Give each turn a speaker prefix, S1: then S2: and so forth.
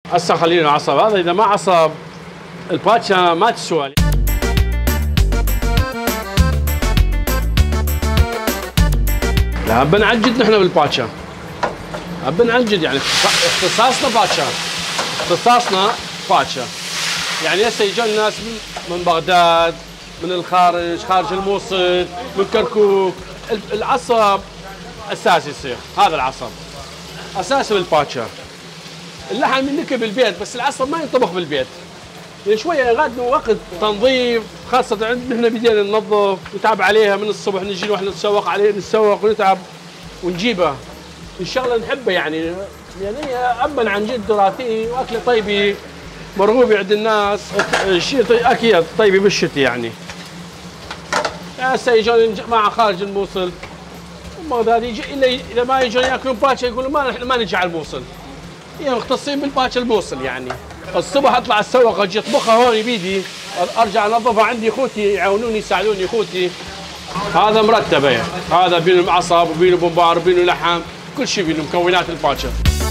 S1: هسه خلينا عصب، هذا اذا ما عصب الباتشا ما تسوى. لا بنعجد نحن بالباتشا، بنعجد يعني اختصاصنا باتشا، اختصاصنا باتشا. يعني هسه يجون الناس من بغداد، من الخارج، خارج الموصل، من كركوك. العصب اساسي يصير، هذا العصب اساسي بالباتشا. اللحم ينكب بالبيت بس العصب ما ينطبخ بالبيت. يعني شويه يغادنا وقت تنظيف، خاصه عندنا احنا بدينا ننظف نتعب عليها من الصبح، نجي نروح نتسوق عليه، نتسوق ونتعب ونجيبها. الشغله نحبها يعني هي ابا عن جد تراثيه واكله طيبه مرغوبه عند الناس. شيء اكيد طيبه بالشتاء يعني. هسه يجون مع خارج الموصل بغداد يجي اذا ما يجون ياكلون باتشا يقولوا ما نجي على الموصل. هي مختصين بالباتشا الموصل يعني. الصبح اطلع اتسوق اجي اطبخها هون بيدي، ارجع انظفها عندي اخوتي يعاونوني يساعدوني اخوتي. هذا مرتبه، هذا بينه عصب وبينه بمبار وبينه لحم، كل شيء بينه مكونات الباتشا.